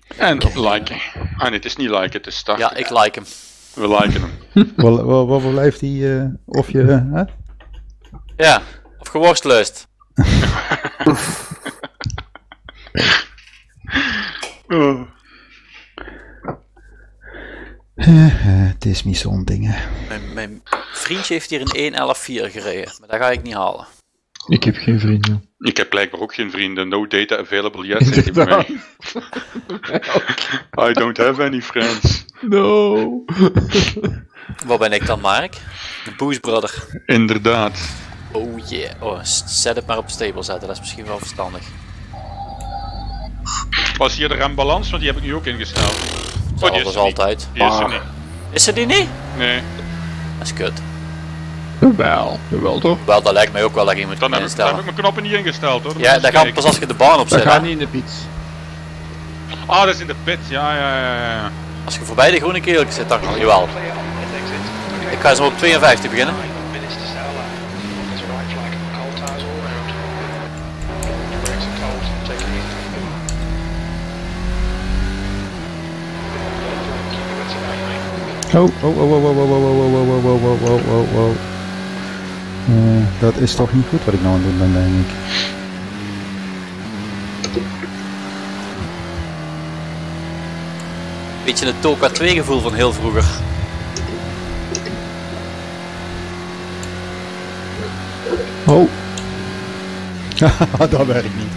En liken. Ah nee, het is niet liken, het is starten. Ja, ik like hem. We liken hem. Wat blijft die, of je, hè? Ja, of geworstleust. Oh. Het is niet zo'n ding, hè. Mijn vriendje heeft hier een 1.11.4 gereden, maar dat ga ik niet halen. Ik heb geen vrienden. Ik heb blijkbaar ook geen vrienden. No data available yet, zegt hij bij mij. I don't have any friends. No. Waar ben ik dan, Mark? De Boost Brother. Inderdaad. Oh yeah. Oh, zet het maar op stable zetten, dat is misschien wel verstandig. Was hier de rembalans? Want die heb ik nu ook ingesteld. Zoals die is er altijd. niet. Die is er niet. Is ze die niet? Nee. Dat is kut. Jawel toch? Wel, dat lijkt mij ook wel dat je moet Dan heb instellen. ik mijn knoppen niet ingesteld hoor. Ja, dat gaat pas als je de baan opzet. Dat gaat Hè? niet in de pits. Ah, dat is in de pit. Ja. Als je voorbij de groene keeltjes zit, dan jawel. Ik ga zo op 52 beginnen. Dat is toch niet goed wat ik nou aan het doen ben, denk ik. Beetje het Toka 2 gevoel van heel vroeger. Oh. Dat werkt niet.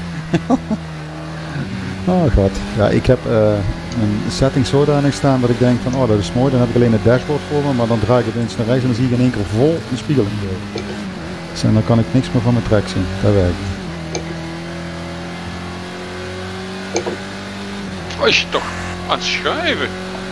Oh god. Ja, ik heb een setting zodanig staan dat ik denk van oh dat is mooi, dan heb ik alleen het dashboard voor me, maar dan draai ik het eens naar rechts en dan zie ik in één keer vol een spiegel in beeld. Dus en dan kan ik niks meer van mijn track zien. Dat werkt niet. Was je toch aan het schuiven?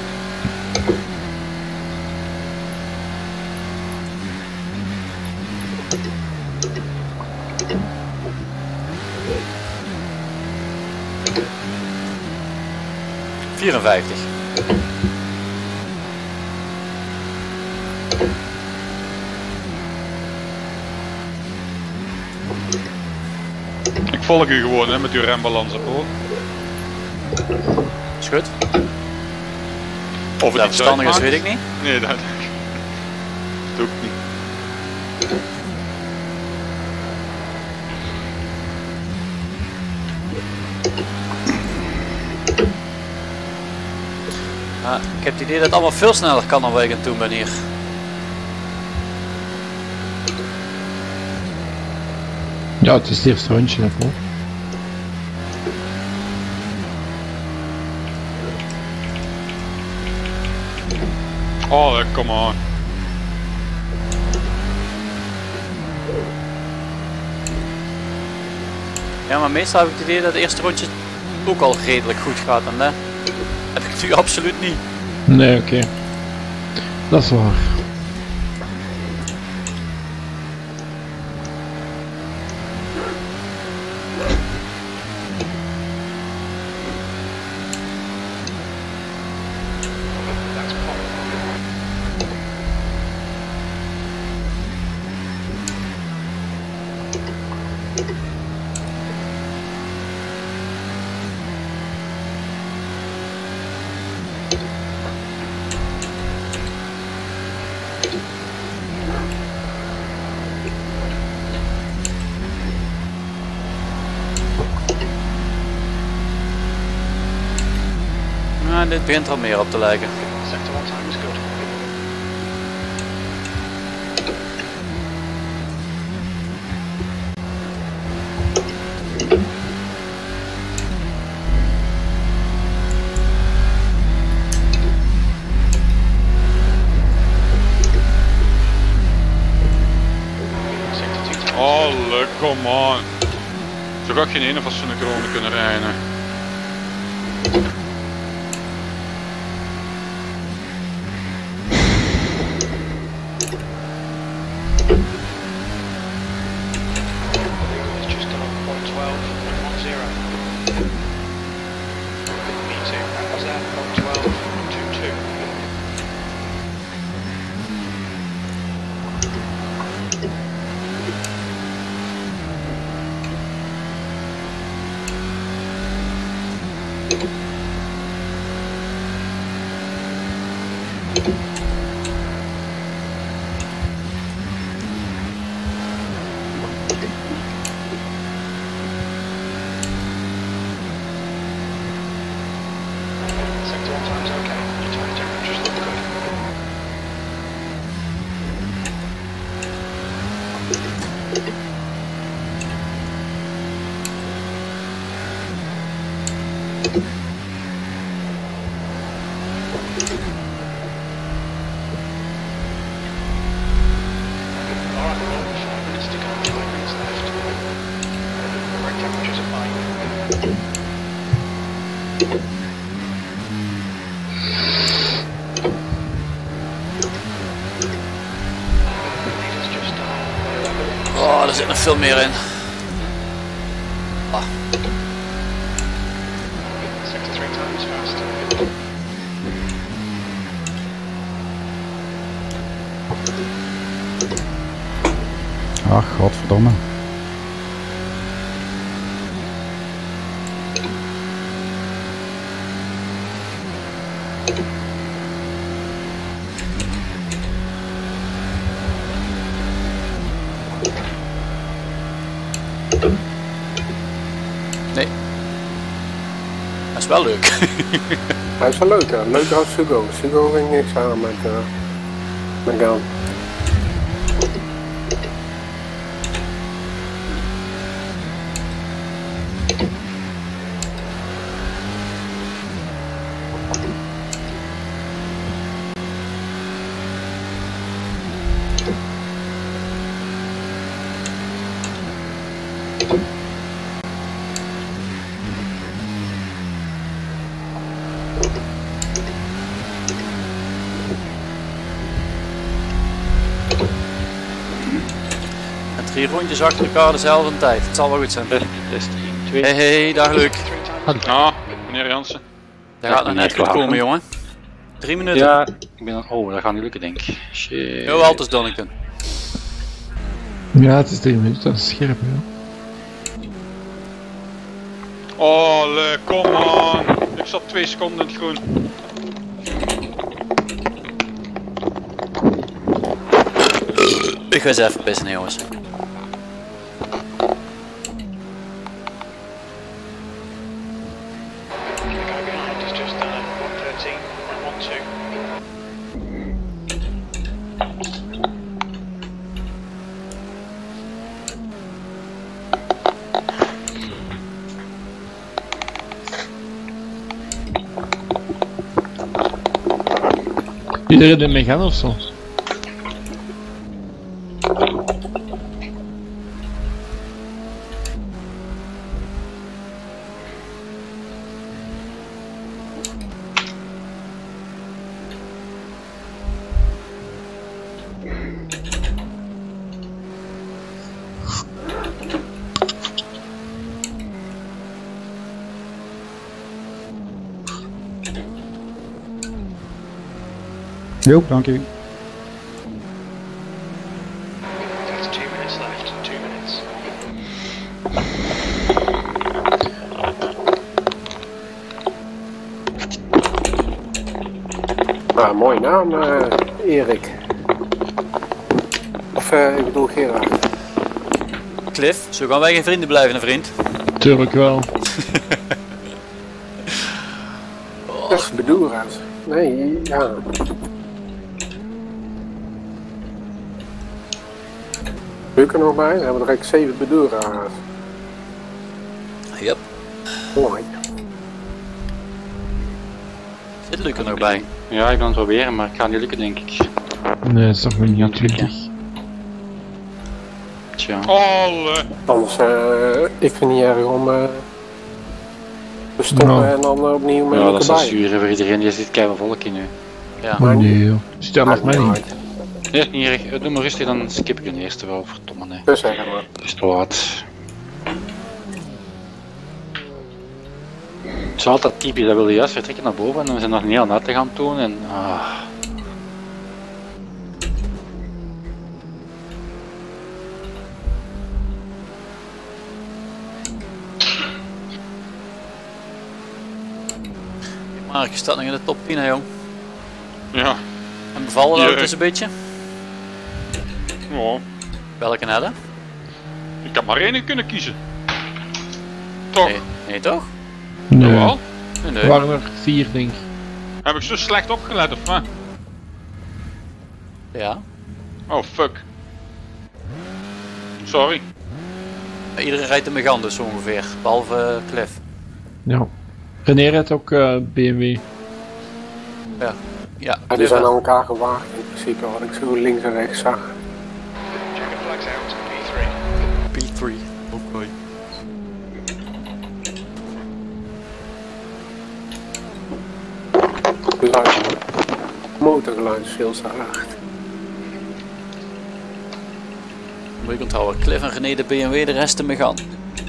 Ik volg u gewoon hè, met uw rembalans op hoor. Is goed. Of het Dat iets verstandig is, uitmaakt? weet ik niet. Nee, dat doe ik niet. Ik heb het idee dat het allemaal veel sneller kan dan wat ik aan het doen ben hier. Ja, het is het eerste rondje daarvoor. Oh, come on. Ja, maar meestal heb ik het idee dat het eerste rondje ook al redelijk goed gaat en dat heb ik nu absoluut niet. Nee, oké. Dat is waar. Nou, dit begint er al meer op te lijken. Oh, come on. Zo ga ik geen ene van zo'n kronen kunnen rijden. Oh, er zit nog veel meer in. Ah. Ach, godverdomme. Nee. Dat is wel leuk. Hij is wel leuk, hè? Leuker als Sugo. Sugo ging niks aan met Gaan. En 3 rondjes achter elkaar dezelfde tijd. Het zal wel goed zijn. Test 1, 2. Hey, dag Luc. Ah, meneer Jansen. Dat gaat nog net goed komen, jongen. 3 minuten. Ja, ik ben oh, dat gaat niet lukken, denk ik. Shit. Heel altijd Donneken. Ja, het is 3 minuten, dat is scherp, ja. Oh, kom on. Ik zat 2 seconden in het groen. Ik ga eens even pissen, jongens. Iedereen ermee gaan of zo? Jo, dank u. Nou, mooie naam, Erik. Of ik bedoel Gerard. Cliff, zo gaan wij geen vrienden blijven, een vriend. Tuurlijk wel. Dat is Bedura's. Nee, ja. Luc er nog bij? Dan hebben we direct 7 Bedura's. Yep. Mooi. Zit Luc er nog bij? Ja, ik kan het proberen, maar het gaat niet lukken, denk ik. Nee, dat is toch niet Niet aan het lukken. 20. Tja. Oh, Anders, ik vind het niet erg om te stoppen Nou. en dan opnieuw met Ja, Luc dat is wel erbij. zuur voor iedereen. Je zit keihard volk in nu. Ja. Maar Nee joh. Stel nog mij niet. Nee, hier, doe maar rustig, dan skip ik een eerste wel. Verdomme, nee. Dus zeggen maar. Het is te laat. Het is altijd typisch, dat wilde juist vertrekken naar boven en we zijn nog niet aan het te gaan doen en Mark, je staat nog in de top 10, hè, jong. ja. En bevallen Ja. dat dus een beetje? Ja. Welke net, hè? Ik had maar 1 kunnen kiezen. Toch? Nee, nee toch? Nee. Jawel. Nee, Er nee. waren er 4 denk ik. Heb ik zo slecht opgelet of wat? Ja. Oh fuck. Sorry. Iedereen rijdt de Megane dus ongeveer, behalve Cliff. Ja. René redt ook BMW. Ja. Ja, Ja, die zijn aan elkaar gewaagd in principe, wat ik zo links en rechts zag. P3. Oké. Motorgeluid is veel te hard. Moet je onthouden, Cliff en René de BMW, de rest ermee gaan.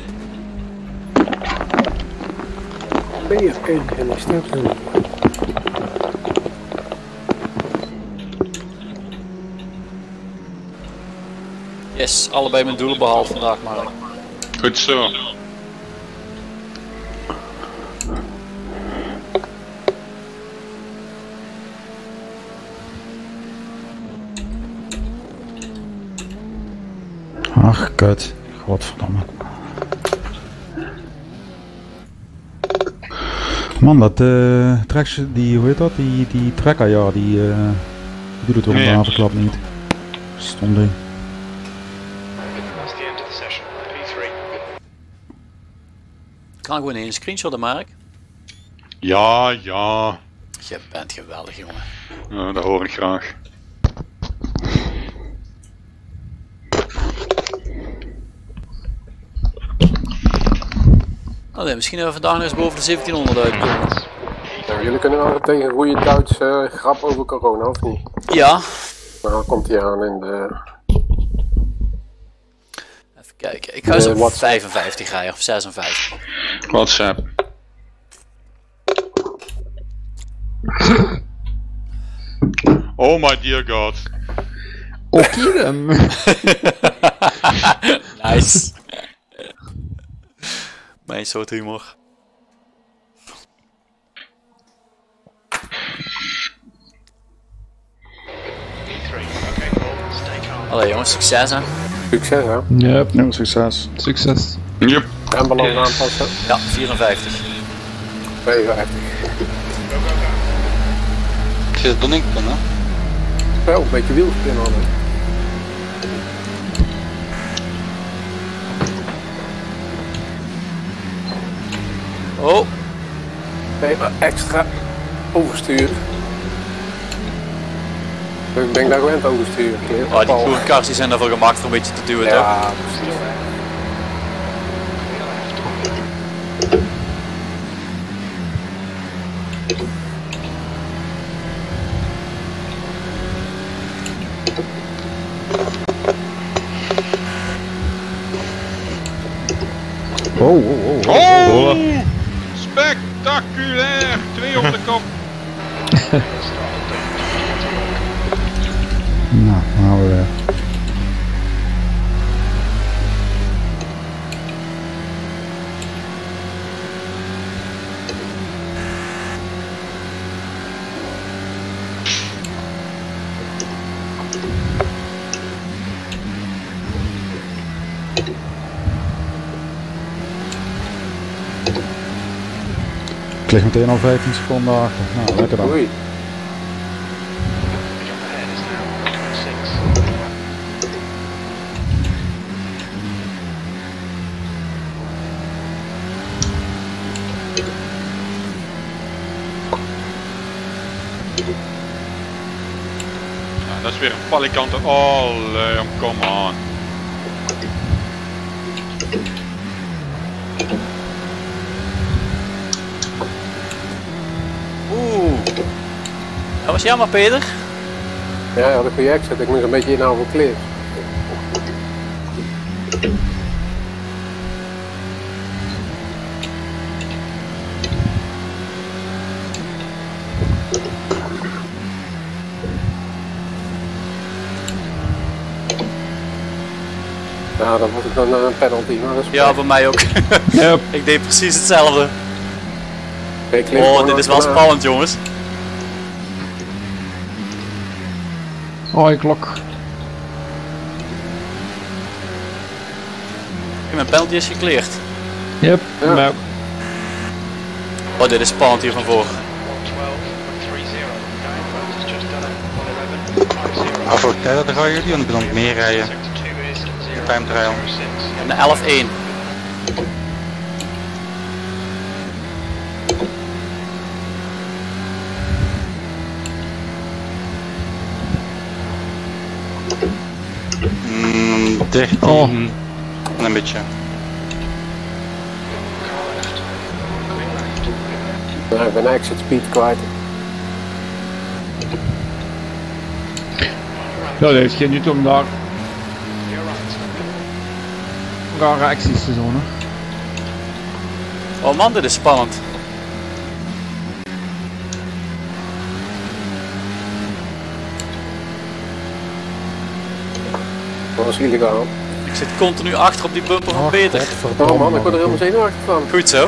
BFN en die staat er. Yes, allebei mijn doelen behaald vandaag, Mark. Goed zo. Ach, kut. Godverdomme. Man, dat tracks, die, hoe heet dat? Die trekker, ja, die doet het op Nee. de havenklap niet. Stom ding. Kan gewoon een screenshotten, Mark. Ja, ja. Je bent geweldig, jongen. Ja, dat hoor ik graag. Nou, nee, misschien hebben we vandaag nog eens boven de 1700 uitkomen. Ja, jullie kunnen wel tegen een goede Duitse grap over corona, of niet? Ja. Maar dan komt hij aan in de... Even kijken. Ik ga eens op WhatsApp. 55 rijden, of 56. WhatsApp. Oh my dear god. Oké dan. Nice. Mijn soort humor. Allee jongens, succes hè. Succes, hè? Yep. Ja, succes. Succes. Yep. En balans aanpassen. Ja, 54. 52. Het is Donington, hè? Wel, een beetje wielspin hadden. Oh, Even extra oversturen. Ik ben daar gewend oversturen. oh die groene kars die zijn daarvoor gemaakt voor een beetje te duwen toch? Ja, precies. Oh! Spectaculair! 2 op de kop. Nou, dan gaan we weer. Ik lig meteen al 15 seconden achter. Nou, lekker dan. Oei. Ja, dat is weer een palikante. Oh, Leon, come on. Oeh. Dat was jammer Peter. Ja, had een goede exit. Ik moest een beetje inhouden voor Cliff. Ja, dan was ik dan een penalty, maar dat is Ja, voor mij ook. Yep. Ik deed precies hetzelfde. Oké, Cliff, Oh, gewoon dit is wel achterna. spannend jongens. Oh, ik klok. Mijn penalty is gecleared. Yep. Ja. Maar Oh, dit is spannend hier van voor. Voor tijden gaan jullie, want ik ben aan het meer rijden. Time trial. En de 11-1. 13 Oh. en een beetje. Ja, ik ben exit speed kwijt. Ja, dat heeft geen nut om daar rare acties te doen. Hè. Oh man, dit is spannend. Dat was illegaal. Ik zit continu achter op die bumper van Peter. Oh man, ik word er helemaal zenuwachtig van. Goed zo.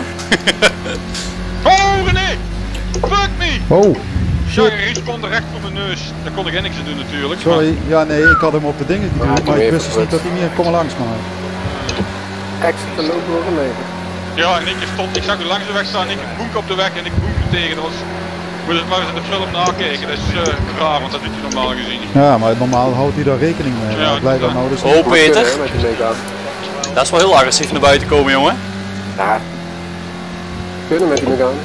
Oh René! Fuck me! Oh, Ja, shit. Ries kon recht voor mijn neus. Daar kon ik niks aan doen natuurlijk. Sorry. Ja, nee, ik had hem op de dingen Ja, geduwd, ik maar heb ik hem wist dus even niet dat hij meer kon langs maar. Exit en lopen door een leven. Ja, en ik stond, ik zag u langs de weg staan, ik boek op de weg en ik boek er tegen. Dat was, moet je maar eens in de film nakijken, dat is raar, want dat doet hij normaal gezien niet. Ja, maar normaal houdt hij daar rekening mee. Ja, Maar blijkbaar nou dus Oh Peter, Kunnen, hè, met die Megane. dat is wel heel agressief naar buiten komen jongen. Ja. Kunnen met die Megane.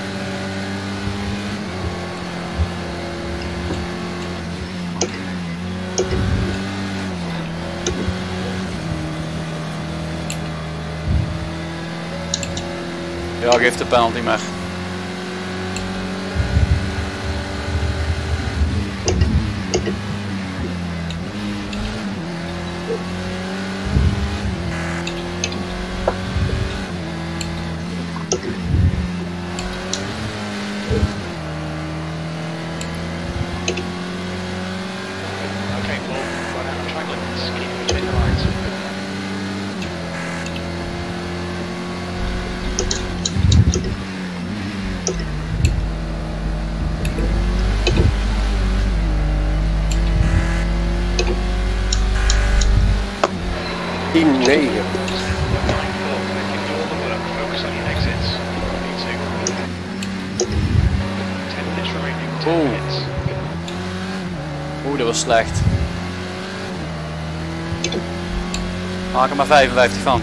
Ja, geef de penalty maar. Team 9. Oeh, dat was slecht. Maak er maar 55 van.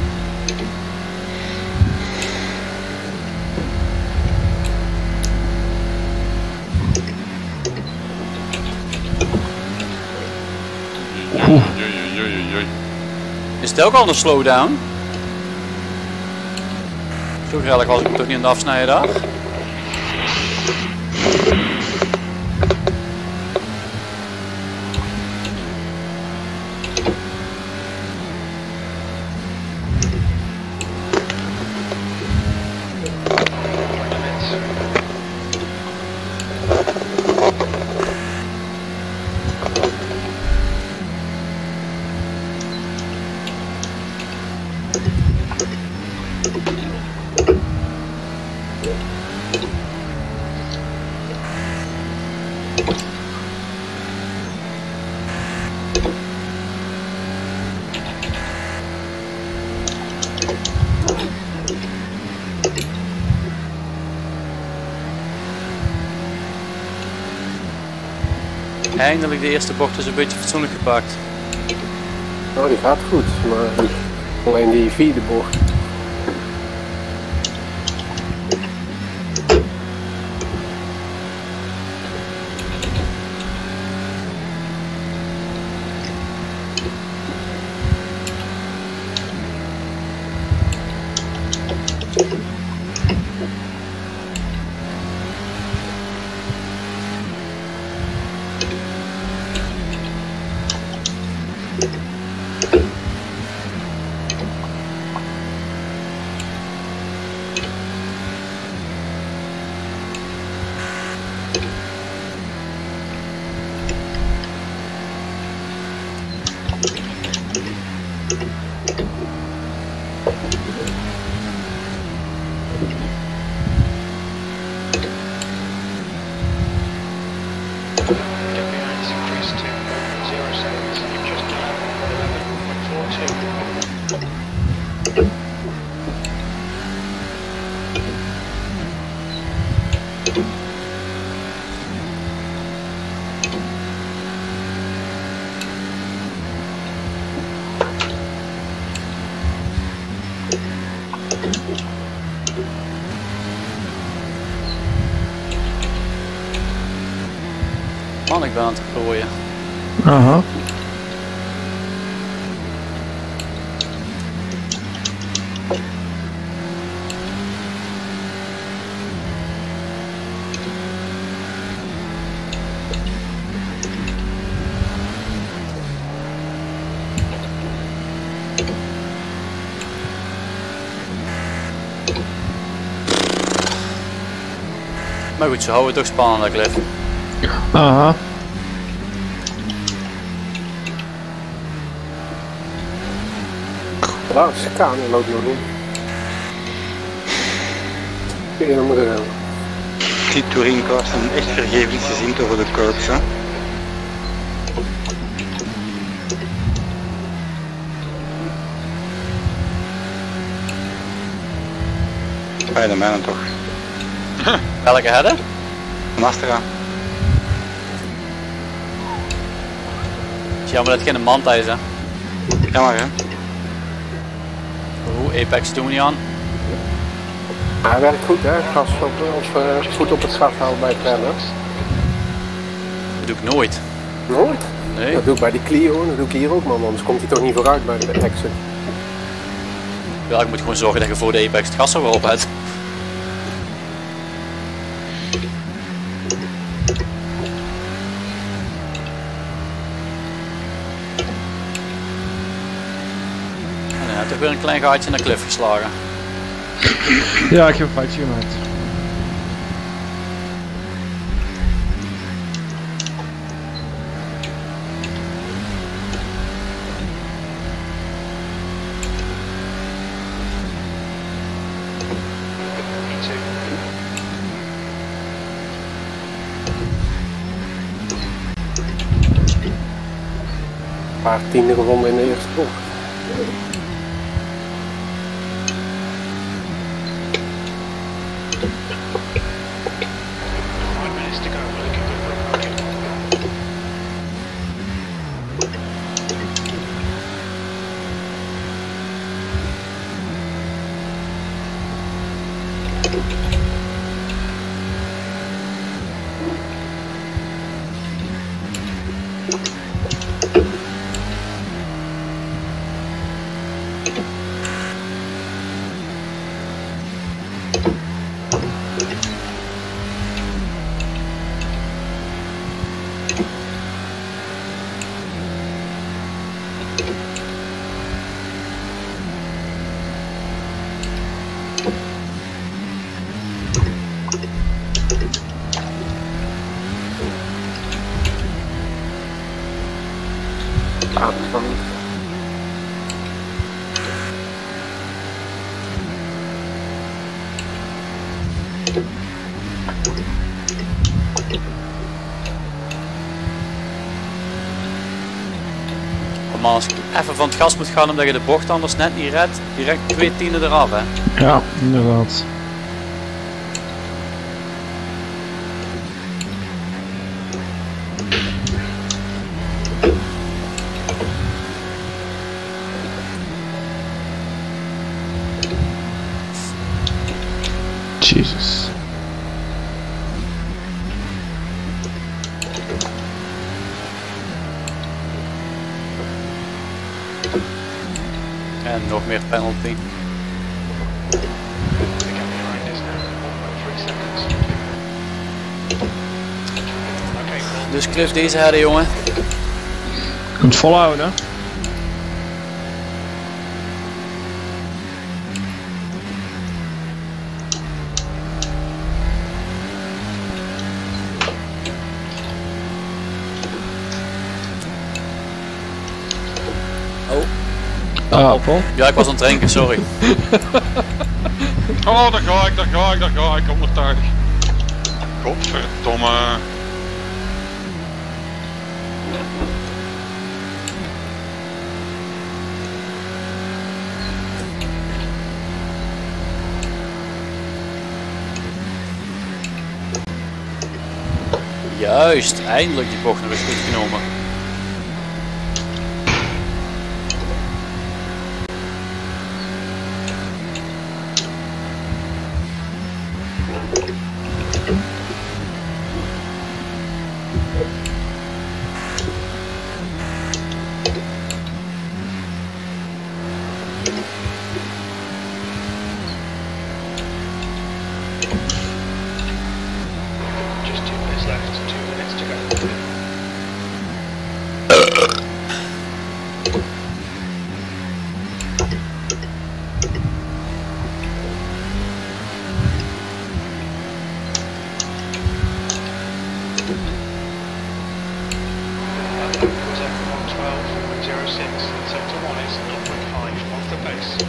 Joi. Is het ook al een slowdown? Zo redelijk was ik toch niet aan het afsnijden daar. Eindelijk de eerste bocht is een beetje fatsoenlijk gepakt. Oh, die gaat goed, maar alleen die vierde bocht. Man, ik ben aan het gooien. Aha. Maar goed, ze houden het toch spannend, Cliff. Aha. De laatste kamer loopt nog doen. Eerder moeten hebben. Die touringcars zijn echt vergevingsgezind over de curbs, hè. Bij de mijnen toch. Welke hadden? Van achteraan. Het is jammer dat het geen manta is, hè. Jammer, hè. Oeh, Apex doen we niet aan. Maar hij werkt goed, hè? Gas op, voet op het gas houden bij het rennen. Dat doe ik nooit. Nooit? Nee. Dat doe ik bij die Clio, dat doe ik hier ook, man. Anders komt hij toch niet vooruit bij de exit. Ja, ik moet gewoon zorgen dat je voor de Apex het gas er weer op hebt. En dan heb ik weer een klein gaatje in de Cliff geslagen. Ja, ik heb een foutje gemaakt. Een paar tiende gewonnen in de eerste bocht. Maar als ik even van het gas moet gaan omdat je de bocht anders net niet redt, direct 2 tienden eraf, hè. Ja, inderdaad. Jesus. En nog meer penalty. Dus Cliff deze herden, jongen. Kunt volhouden, hè? Appel. Ja, ik was aan het drinken, sorry. Oh, daar ga ik, 180. Godverdomme. Juist, eindelijk die bocht nog eens goed genomen.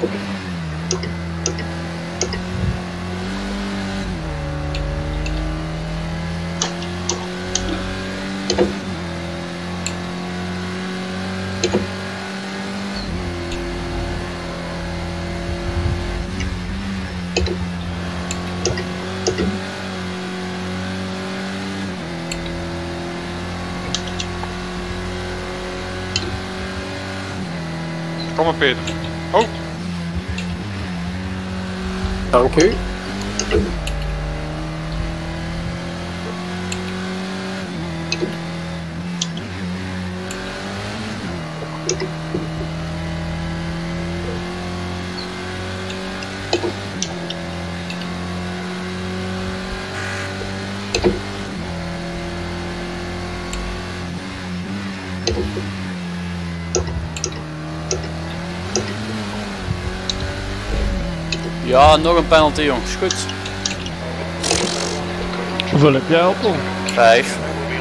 Kom maar Peter. Oh, Dank u. Ja, nog een penalty jongens, goed. Hoeveel heb jij, Appel? 5.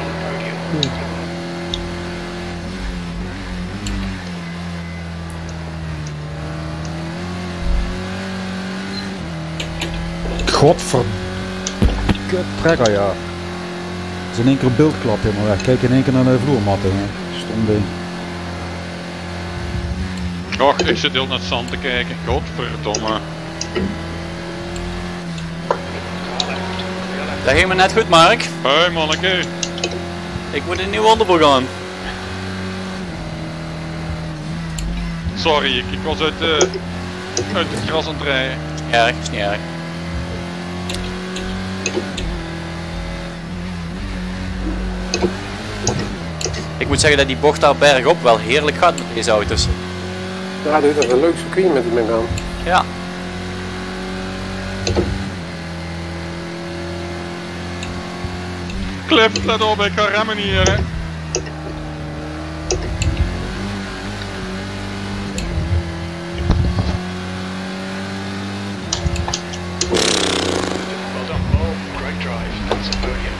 Godver... Kut trekker, ja. Het is in één keer een beeldklap helemaal weg. Kijk in één keer naar de vloermatten. Stom ding. och, ik zit heel naar het zand te kijken. Godverdomme. Dat ging me net goed, Mark. Hé manneke. Ik moet een nieuw onderbroek aan. Sorry, ik was uit het gras aan het rijden. Niet erg, is niet erg. Ik moet zeggen dat die bocht daar bergop wel heerlijk gaat met deze auto's. Ja, dit is een leuk circuit met die Megane. Ja. Cliff, let op, ik ga remmen hier hè. Well done, Paul. Great drive. That's a podium.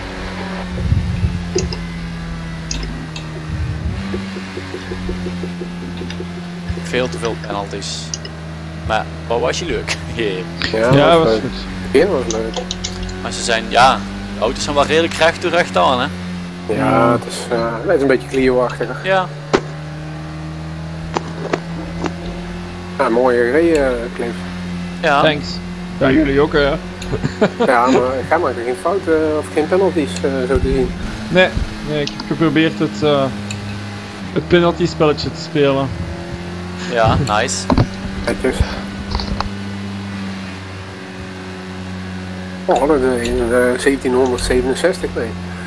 Veel te veel penalties. Maar wat was je leuk? Ja, Ja, dat was leuk. goed. Het begin was leuk. Maar ze zijn, ja, de auto's zijn wel redelijk recht toe recht aan hè. Ja, het is een beetje Clio-achtiger. Ja. Ja, mooie gereden, Cliff. Ja. Thanks. Ja, jullie ook, hè? Ja, maar ga maar geen fouten of geen penalties zo te zien. Nee, ik heb geprobeerd het penalty spelletje te spelen. Ja, nice. Netjes. Oh, dat is 1767 mee.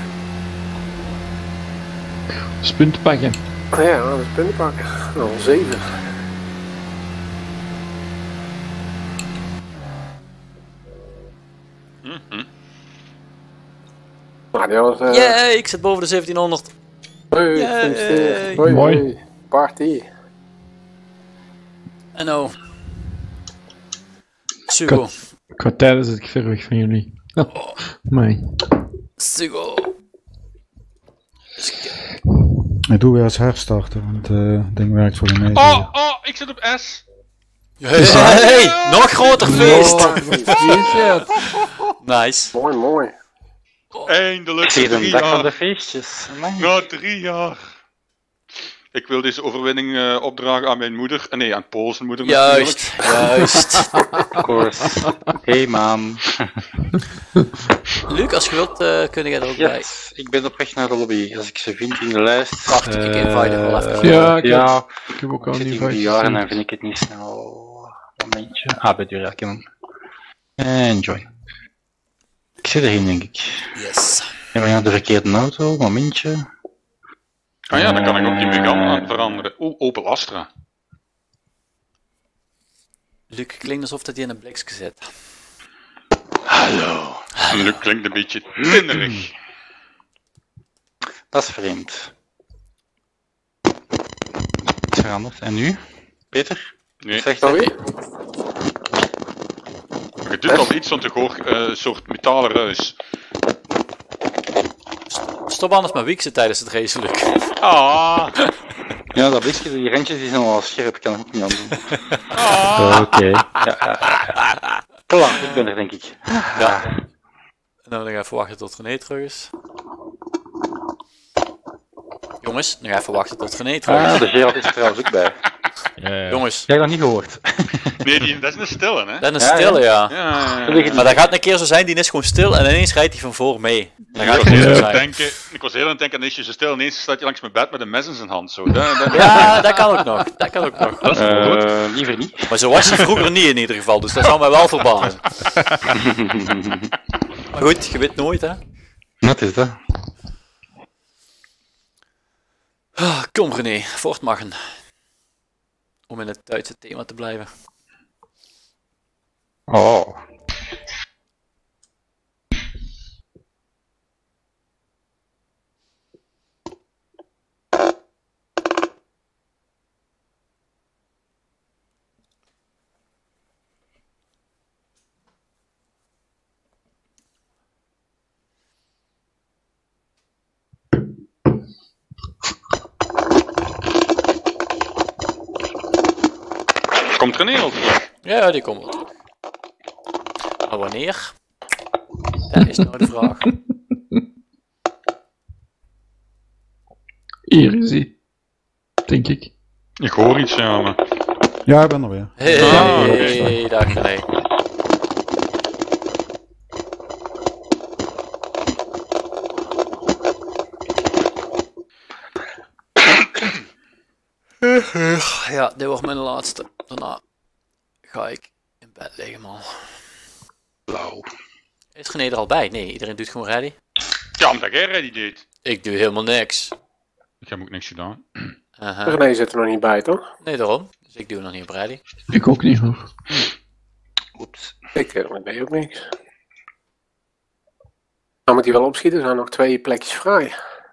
Dus punten pakken. Ja, dat is punten pakken. Nou, 7. Nou, die was... Yay, ik zit boven de 1700. Hey, Yay. gefeliciteerd. Hoi, Mooi. hoi. Party. En nou. Sugo. Qua tijden zit ik ver weg van jullie. Nee. Sugo. Ik doe weer eens herstarten, want het ding werkt voor de meeste. Oh, ik zit op S. Hey, nog groter feest. Mooi, Nice. mooi, mooi. Eindelijk Ik zie na een 3 dak van de jaar. feestjes. Amai. Na 3 jaar. Ik wil deze overwinning opdragen aan mijn moeder. Nee, aan Paul's moeder Juist, juist. Of course. Hey mam. Luc, als je wilt, kun jij er ook bij. Yes, ik ben op weg naar de lobby. Als ik ze vind in de lijst. Wacht, ik invite er wel even. Ja, Ja, ik heb ook al ik zit niet in die jaren en vind ik het niet snel. Momentje. Ah, bij deur, ja, enjoy. Ik zit erin, denk ik. Yes. En we gaan de verkeerde auto, momentje. Ah ja, dan kan ik ook die Megane aan veranderen. Oeh, Opel Astra. Luc, klinkt alsof dat hij in een blikske zit. Hallo. Luc klinkt een beetje tinnerig. Dat is vreemd. Het is veranderd. En nu? Peter? Nee, Zeg Sorry? je doet al iets, want ik hoor een soort metalen ruis. Stop anders maar wieksen tijdens het race, Luc. Ah. Ja, dat blikje, die randjes die zijn al scherp, kan ik ook niet aan doen. Oké. Ja. Te lang, ik ben er denk ik. Ja. En dan ga ik even wachten tot René terug is. Jongens, nog even wachten tot René terug is. Ah, de Gerald is er trouwens ook bij. Jongens. Jij hebt dat niet gehoord. Nee, dat is een stille, hè? Dat is stil, ja. Maar dat gaat een keer zo zijn, die is gewoon stil en ineens rijdt hij van voor mee. Dan gaat het zo zijn. Ik was heel aan het denken, dan is je zo stil, ineens staat je langs mijn bed met een mes in zijn hand. Zo. Ja, dat kan ook nog. Dat kan ook nog. Dat is wel goed. Liever niet. Maar zo was hij vroeger niet in ieder geval, dus dat zou mij wel verbazen. Maar goed, je weet nooit, hè. Wat is dat? Kom René, voortmachen. Om in het Duitse thema te blijven. Oh. Komt René al terug? Ja, die komt wel terug. Maar wanneer? Dat is nou de vraag. Hier is hij. Denk ik. Ik hoor iets, ja, maar... Ja, ik ben er weer. Hey, dag René. Ja, dit wordt mijn laatste. Daarna ga ik in bed liggen, man. Blauw. Is René er al bij? Nee, iedereen doet gewoon ready. Ja, omdat jij ready deed. Ik doe helemaal niks. Ik heb ook niks gedaan. René zit er nog niet bij, toch? Nee, daarom. Dus ik doe nog niet op ready. Ik ook niet hoor. Oeps. Ik deed ook niks. Dan moet hij wel opschieten, er zijn nog 2 plekjes vrij.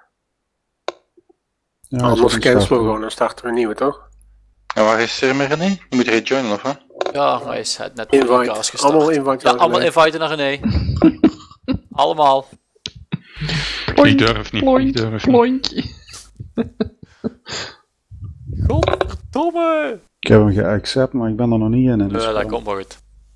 Ja, Anders dat is cancelen we een gewoon, dan starten we een nieuwe, toch? En waar is er met René? Je moet er joinen of wat? Ja, hij is net op de Invite. cast gestart. Allemaal invite. Ja, allemaal inviten naar René. Allemaal. Ik durf niet. Ik durf niet. Plonkje. Godverdomme! Ik heb hem geaccept, maar ik ben er nog niet in. En dus Dat komt wel goed.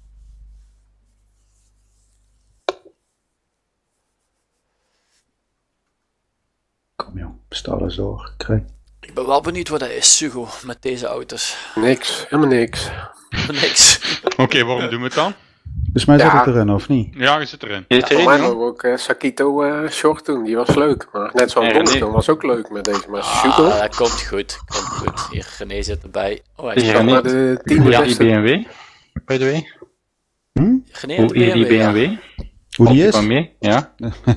kom joh, stel eens door. Krijg. Ik ben wel benieuwd wat dat is, Sugo, met deze auto's. Niks, helemaal niks. Niks. Oké, waarom doen we het dan? Dus mij zit Ja. ik erin, of niet? Ja, je zit erin. Je zit Voor erin, mij joh? mogen we ook Sakito short doen, die was leuk. Maar net zoals Ja, Donderstone nee. was ook leuk met deze. Maar Sugo, Dat komt goed. Komt goed. Hier, René zit erbij. Oh, hij Ja, is maar nee. de 10e Hoe is die beste. BMW? By the way. René Hoe is die BMW? Ja. Hoe die is? Van mee? Ja.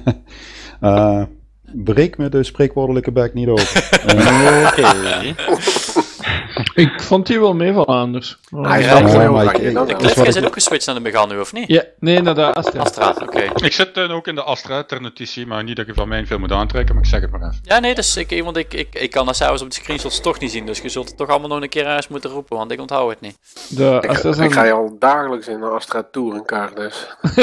Breek me de spreekwoordelijke bek niet open. Oké. Ik vond die wel meevallen anders. Hij is Ja, wel ja, heel maar ik- oranje, dan ik- wel. wat Jij ik- zit ook geswitcht naar de Megane nu, of niet? Ja, nee, naar de Astra. Astra, oké. Ik zit ook in de Astra ter notitie, maar niet dat je van mij veel moet aantrekken, maar ik zeg het maar even. Ja, nee, dus ik kan dat zelfs op de screenshots toch niet zien. Dus je zult het toch allemaal nog een keer eens moeten roepen, want ik onthoud het niet. De Astra Ik zijn... ga je al dagelijks in de Astra Touringcar, dus.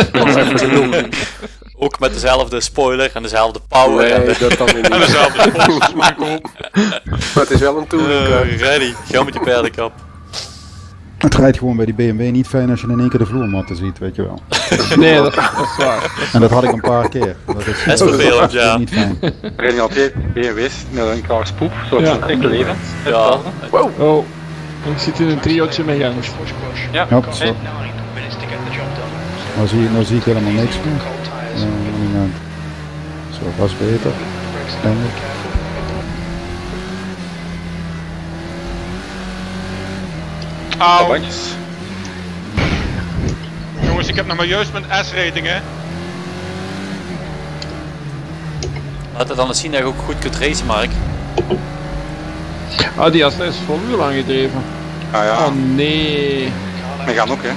Ook met dezelfde spoiler en dezelfde power. en Nee, de... dat dan weer En niet. dezelfde sponsors moet ik op. Maar het is wel een Touringcar. ready. Ga met je paardenkap. Het rijdt gewoon bij die BMW niet fijn als je in één keer de vloermatten ziet, weet je wel. Nee, dat is waar. En dat had ik een paar keer. Dat is vervelend, ja. niet fijn. Er zijn al 2 BMW's met een klaar spoep, zoals Ja. het echte leven. Ja. Oh, ik zit in een triootje met Jans. Push, push. Ja. Ja, Oké. zo. 9 minutes to get the job done. Nou zie ik helemaal niks meer. Cold tires. Zo, was beter. Denk ik. Auw. Bandjes. Jongens, ik heb nog maar juist mijn S-rating, hè. Laat het dan eens zien dat je ook goed kunt racen, Mark. Ah, die Astra is voorwiel aangedreven. Ah ja, Oh nee. we gaan ook hè.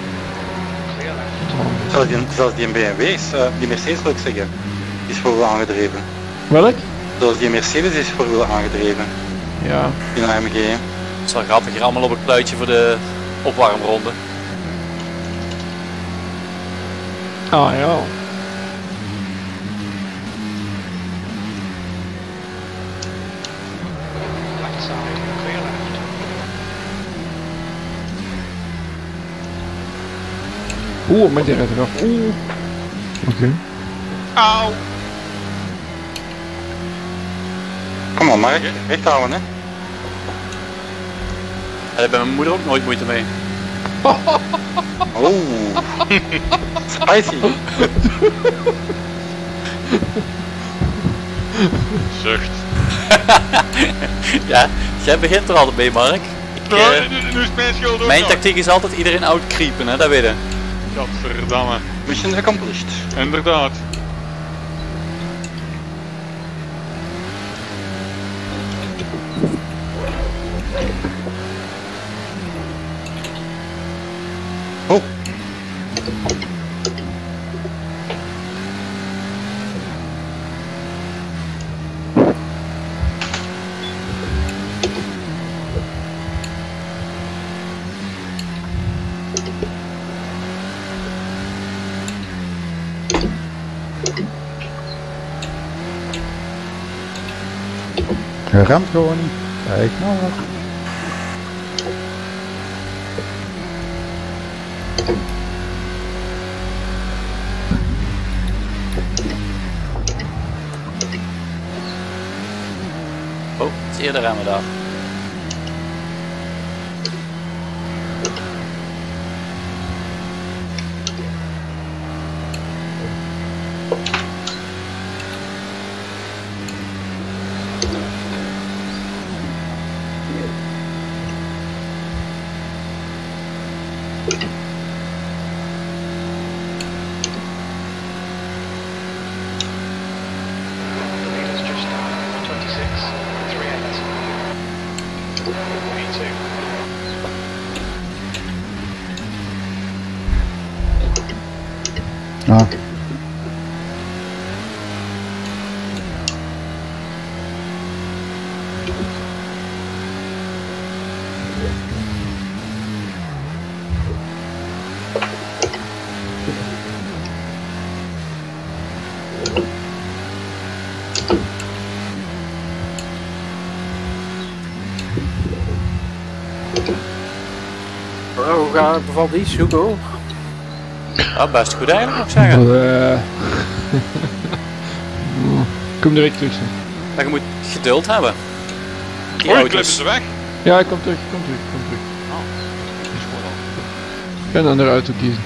Zelfs die BMW is, die Mercedes wil ik zeggen, is voorwiel aangedreven. Welk? Zoals die Mercedes is voorwiel aangedreven. Ja. In AMG. Het is wel grappig, hier allemaal op het kluitje voor de opwarmronde. Ah ja. Left side, Oeh, maar die rijdt eraf. Oeh. Oké. Auw! Kom op Mark, recht houden hè. Daar heeft mijn moeder ook nooit moeite mee. Oh. Spicy. Zucht. Ja, jij begint er altijd mee, Mark. Nu is het mijn schuld ook Mijn nog. tactiek is altijd iedereen outcreepen, hè, dat weet je. Godverdamme. Mission accomplished. Inderdaad. Oh. Hij remt gewoon niet. Kijk nou wat. Oh, het is eerder remmen daar. Leaders just down 26, 3-8. Ah. Hoe bevalt die, Hugo? Ja, best goed eigenlijk, moet ik zeggen. Kom direct terug. Zeg. Maar je moet geduld hebben. Die Oei, auto's. klippen ze weg. Ja, ik kom terug, kom terug. Ik ga een andere auto kiezen.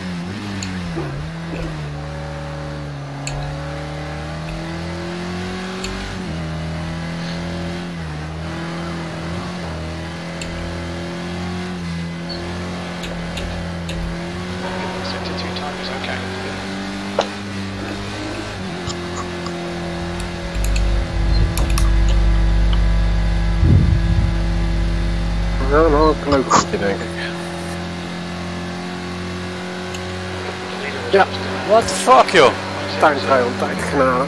Sector 2 time is okay. Nou, nou, een leuk goedje denk ik. Ja, What the fuck, joh? tuintrui om tijd genade.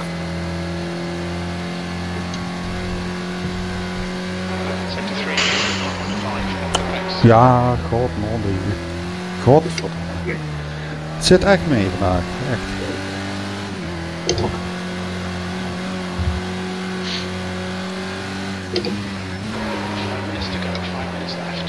Sector 3, 5 on the brakes. Ja, god man, deze. God is wat. Het zit echt mee vandaag, echt. 5 minutes to go, 5 minutes left.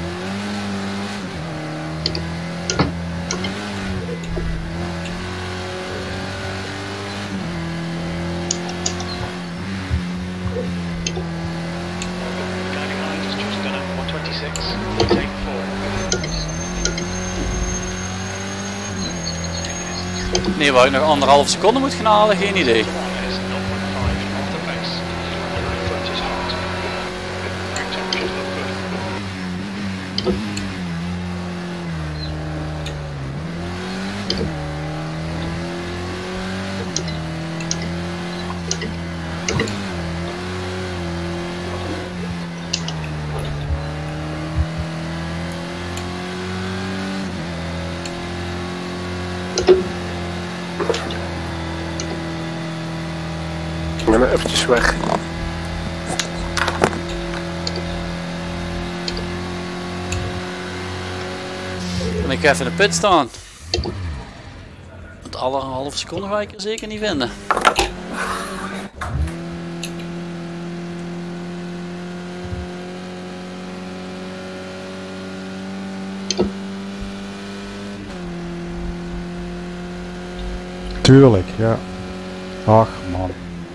Guiding line is just gonna 126, take 4. Nee, waar ik nog 1,5 seconde moet gaan halen, geen idee. Is 0.5 off the base. Right front is hot. Brake temperatures look good. Ik ben eventjes weg. Kan ik even in de pit staan? Want alle 1,5 seconde ga ik er zeker niet vinden. Tuurlijk, ja. Ach man.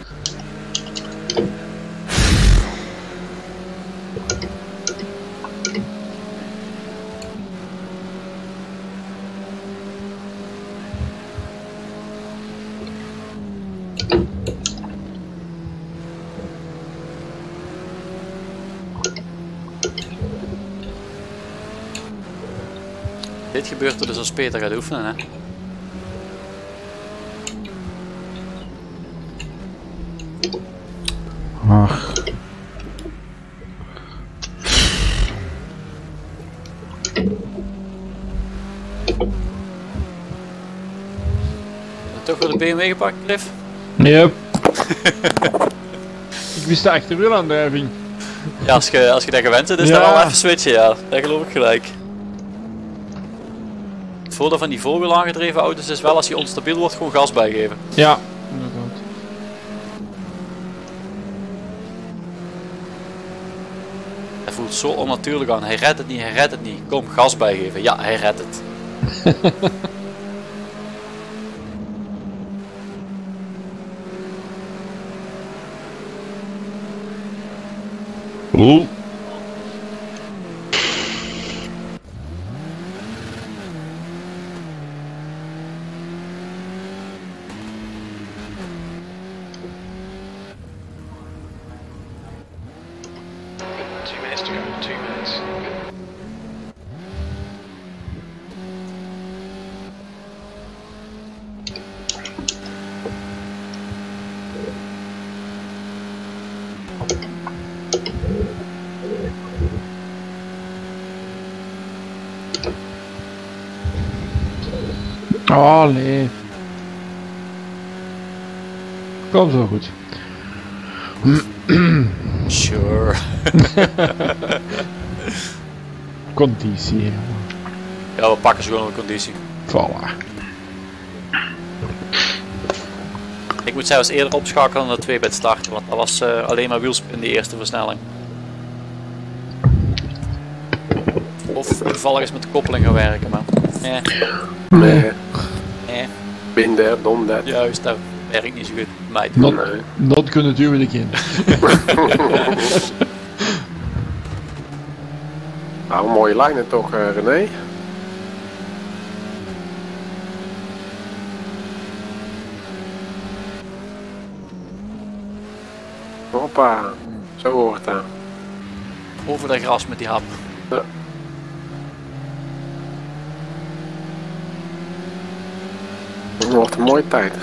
Dit gebeurt er dus als Peter gaat oefenen, hè. Ach. Toch weer de BMW gepakt, Cliff? Yep. Ik wist de achterwielaandrijving. Ja, als je dat gewend bent, is Ja. dat wel even switchen, ja. Dat geloof ik gelijk. Het voordeel van die voorwiel aangedreven auto's is wel als je onstabiel wordt, gewoon gas bijgeven. Ja, inderdaad. Hij voelt zo onnatuurlijk aan. Hij redt het niet, hij redt het niet. Kom, gas bijgeven. Ja, hij redt het. Oeh. Two minutes to go. 2 minutes. Oh nee. Komt zo goed. Sure. Conditie, jongen. Ja, we pakken ze gewoon op conditie. Voilà. Ik moet zelfs eerder opschakelen dan de 2-bit starten, want dat was alleen maar wielspin die eerste versnelling. Of toevallig eens met de koppeling gaan werken, maar nee. Nee, Nee, been there, done that. juist, dat werkt niet zo goed. Mij Not, Nee. not kunnen duwen de kind. Nou, mooie lijnen toch, René? Hoppa, zo hoort dat. over dat gras met die hap. Dat wordt een mooie tijd.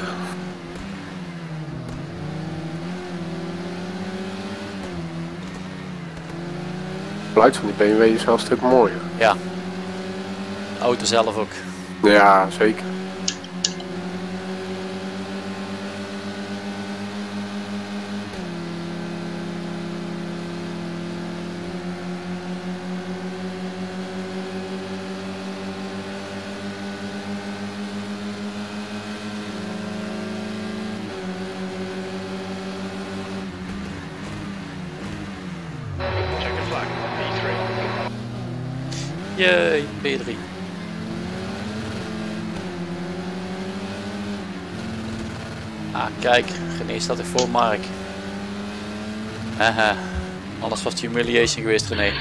Het geluid van die BMW is wel een stuk mooier. Ja. De auto zelf ook. Ja, zeker. Checker flag. P3. Jee, P3. Ah, kijk, René staat er voor Mark. Haha, anders was het humiliation geweest, René.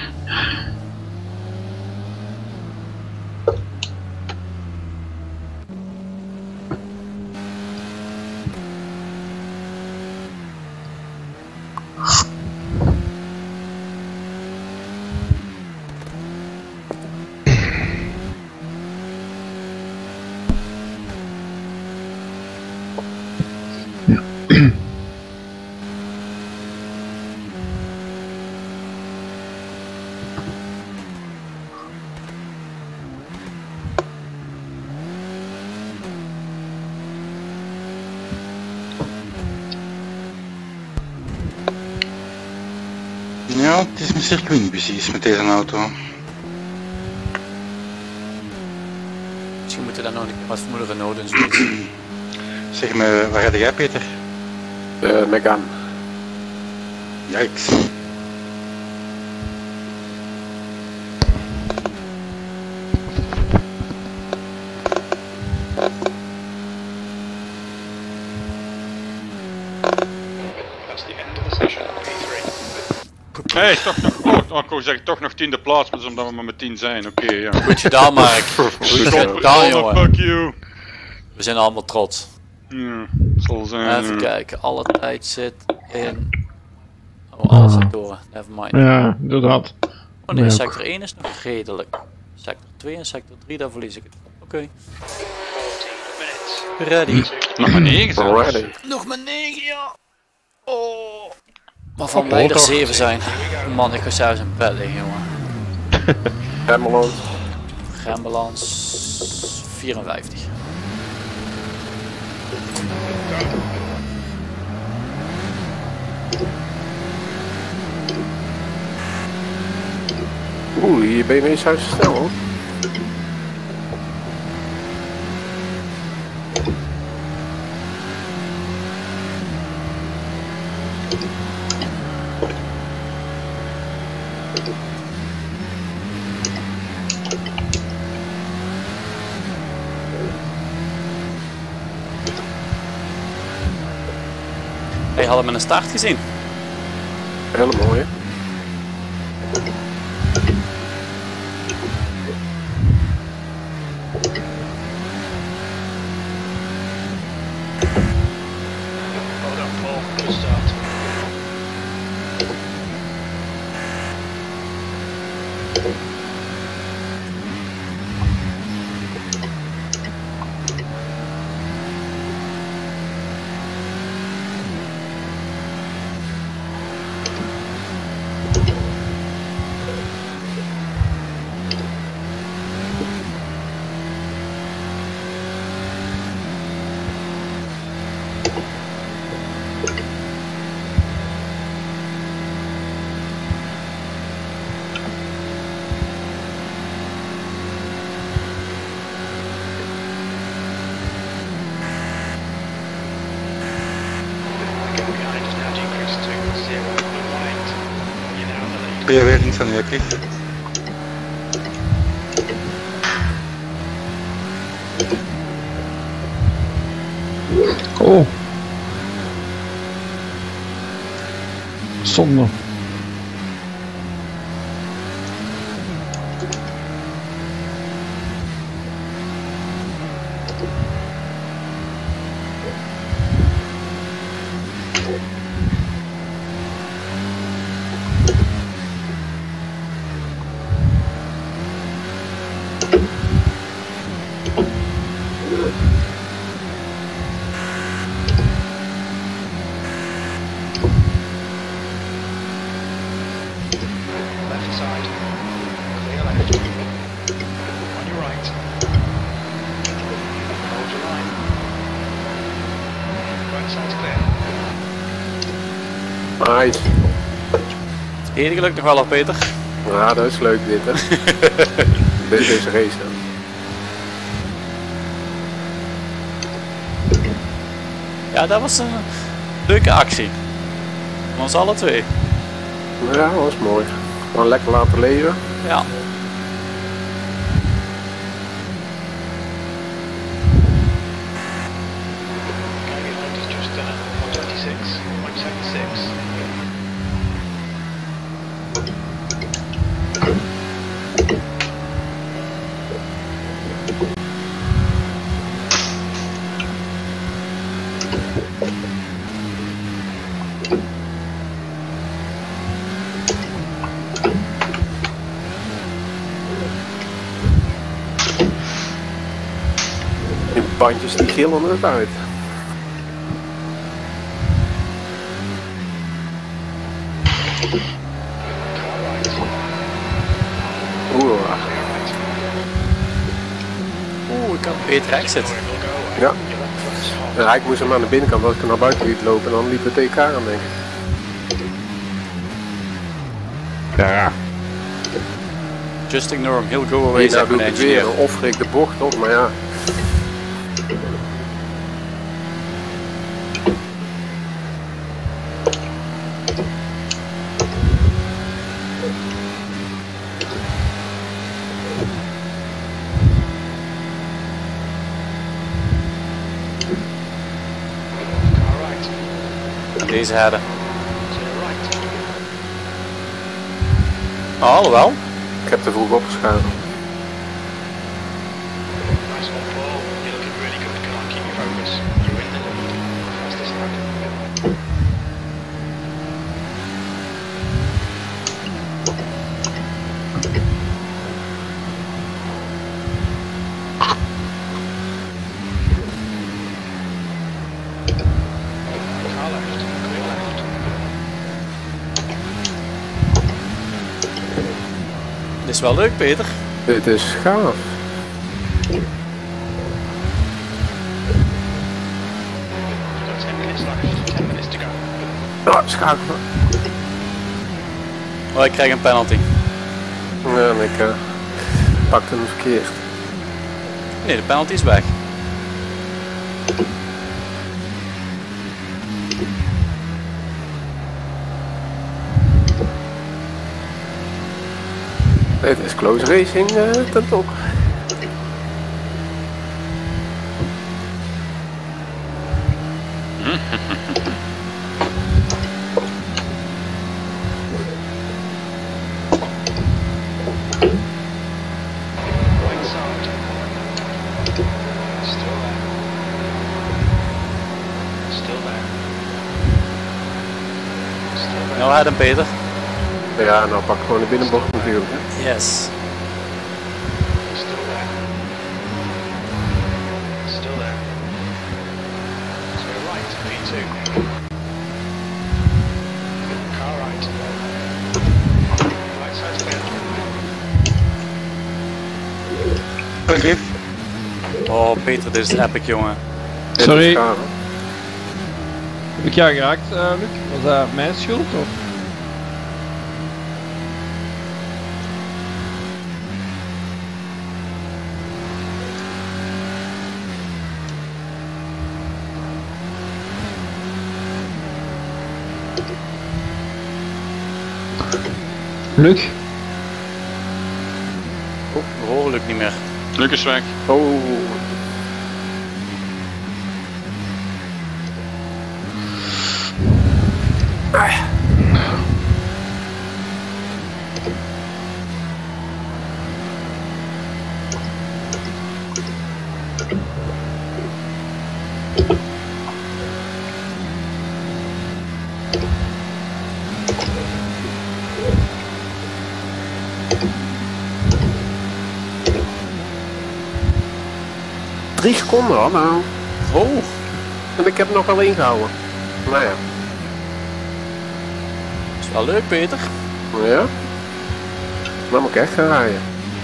Ja, het is mijn circuit niet precies met deze auto. Misschien moeten we dan nog een keer wat Formule Renault doen. Zoiets. Zeg me, waar ga jij, Peter? Megane. Yikes. That's the end of the session. P3. Hey, toch nog, ik wou zeggen, toch nog 10e plaats, maar dat is omdat we maar met 10 zijn, oké, ja. Goed gedaan, Mark. Goed gedaan, jongen. Fuck you. We zijn allemaal trots. Ja, het zal zijn. Even kijken, alle tijd zit in... Oh, alles zit door, nevermind. Ja, inderdaad. Oh nee, Ja. sector 1 is nog redelijk. Sector 2 en sector 3, daar verlies ik het. Oké. 14 minutes. Ready. Nog maar 9 zelfs. Already. Nog maar 9, ja. Oh. Waarvan wij er 7 zijn. Man, ik ga zelfs in bed liggen, jongen. Remmeloos. Grembalans 54. Oeh, hier ben je meestal snel hoor. Hey, hadden we een start gezien? Hele mooi. Well done, Paul. Good start. The gap behind has now decreased to 0.18. You're now in the lead. Ben je weer niet van werken? Oh. Zonde. Left side. Clear left. On your right. Hold your line. Right side's clear. Nice. Hier gelukt nog wel af, Peter. Ja, dat is leuk dit hè. Deze race hè. Ja, dat was een leuke actie. Van ons alle twee. Ja, dat was mooi. Gewoon lekker laten leven. Ja. Guy behind is just 126. 176. Die bandjes die gillen het uit. Oeh. Oeh, ik kan beter exit. Ja. Ja, ik moest hem aan de binnenkant, als ik naar buiten liet lopen, en dan liep het TK aan, denk ik. Ja. Just ignore him, he'll go away, Hier, nou zegt doe mijn ik het weer, engineer. dan offer ik de bocht op, maar ja. Car right. Deze hadden. Alhoewel. Ik heb te vroeg opgeschaald. Nice one, Paul. You're looking really good. Come on, keep your focus. You're in the lead. Fastest lap. Car left. Clear left. Dit is wel leuk, Peter. Dit is gaaf. You've got 10 minutes left. 10 minutes to go. Ah, schakelen. Oh, ik krijg een penalty. Ja, en ik pakte hem verkeerd. Nee, de penalty is weg. Dit is close racing ten top. Right side. Still there. Still there. Still there. Nou, hij dan Peter. Ja, nou pak gewoon de binnenbocht natuurlijk. Hè. Yes. Still there. Still there. So right, P2. Car right. Right side clear. Vergif. Oh, Peter, dit is epic, jongen. Sorry. Gaaf, hè. Heb ik jou geraakt, Luc? Was dat mijn schuld? Of? Luc? We horen Luc niet meer. Luc is weg. Oh. Drie seconden al nou. Oh, En ik heb hem nog wel ingehouden. Nou ja. dat is wel leuk, Peter. Ja. Dan moet ik echt gaan rijden.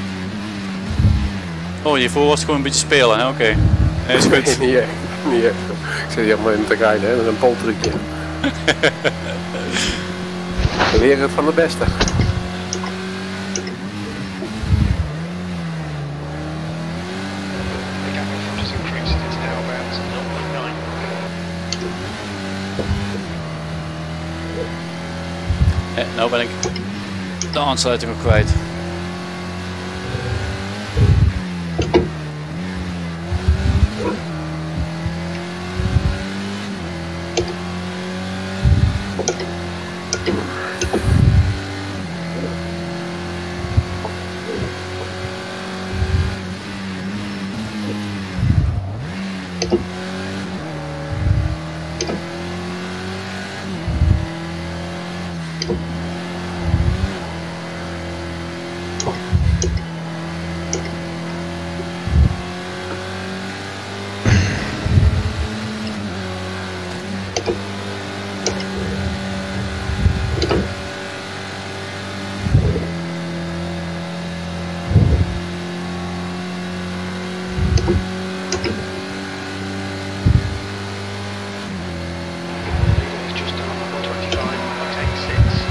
Oh, hiervoor was het gewoon een beetje spelen, hè? Oké. Nee, is goed. Niet echt. Niet echt. Ik zit hier maar in te rijden, hè. Dat is een poltrucje. We leren het van de beste. The gap in front has increased. It's now about 0.9. Nou ben ik de aansluiting ook kwijt. Just on 25.86.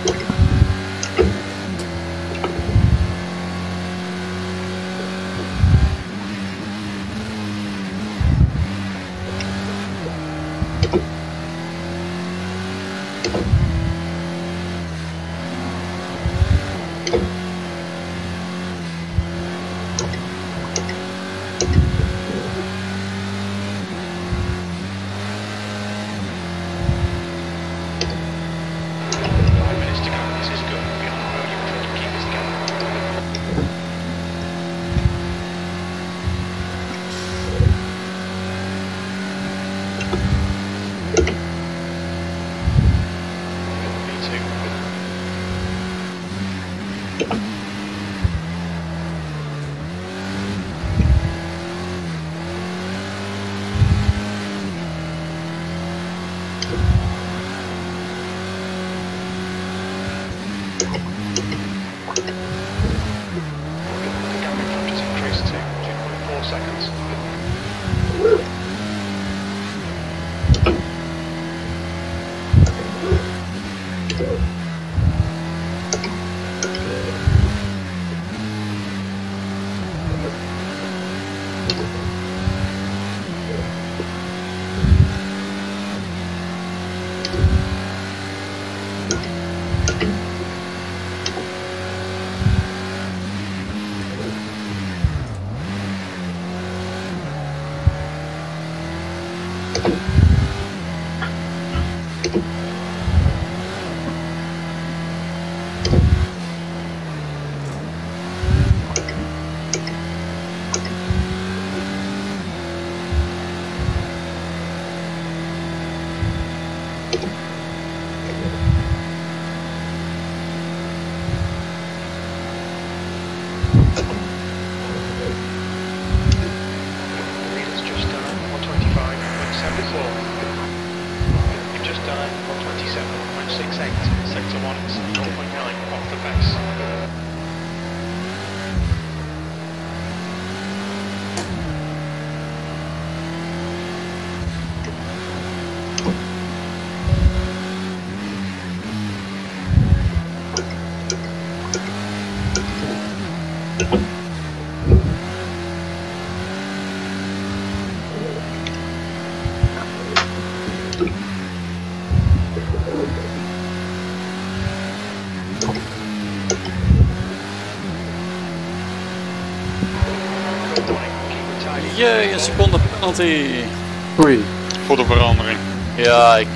Jee, een seconde penalty. Oei. Voor de verandering. Ja, ik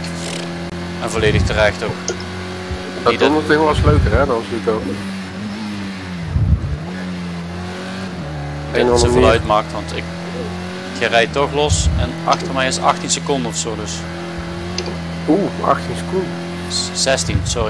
ben volledig terecht ook. Dat ding was leuker hè, dan Zuko. Ik weet niet of het zoveel uitmaakt, want je rijdt toch los en achter mij is 18 seconden of zo dus. Oeh, 18 seconden. 16, sorry.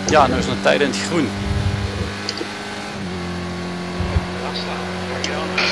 Ja, nu is een tijd in het groen. Last lap. Bring it on.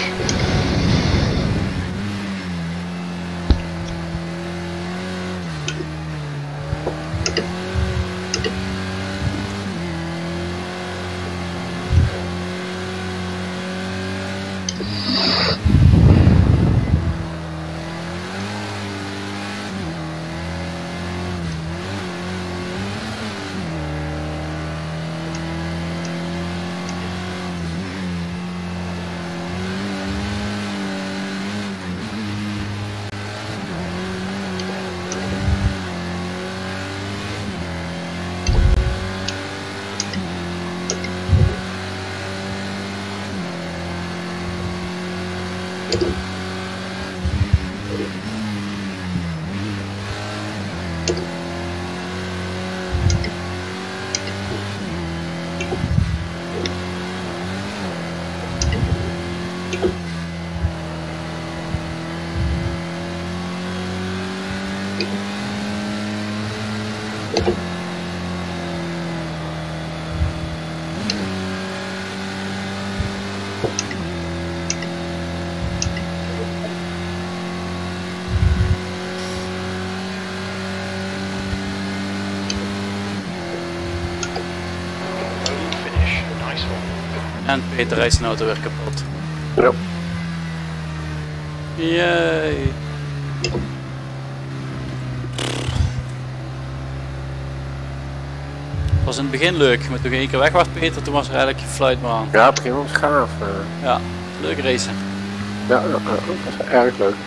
Finish. Nice one. En Peter rijdt zijn auto weer kapot. Ja. Yay. Het was in het begin leuk, maar toen je één keer weg was Peter, toen was er eigenlijk geen fluit meer aan. Ja, het begin was gaaf. Ja, leuk racen. Ja, dat was erg leuk.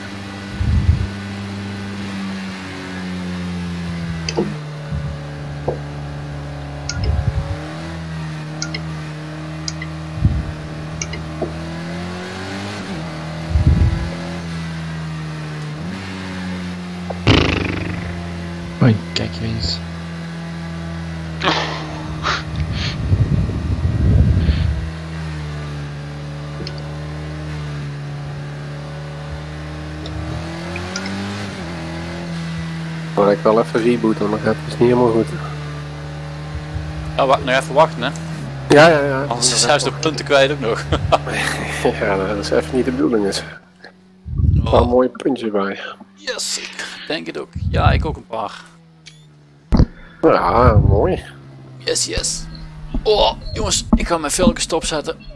Hoi, kijk eens. Maar ik wel even rebooten, want het is niet helemaal goed. Ja, nog even wachten hè. Ja. Anders is hij de punten kwijt ook nog. Ja, dat is even niet de bedoeling. Is. Een paar mooie puntjes bij. Yes, ik denk het ook. Ja, ik ook een paar. Ja, mooi. Yes. Oh, jongens, ik ga mijn filmpje stopzetten.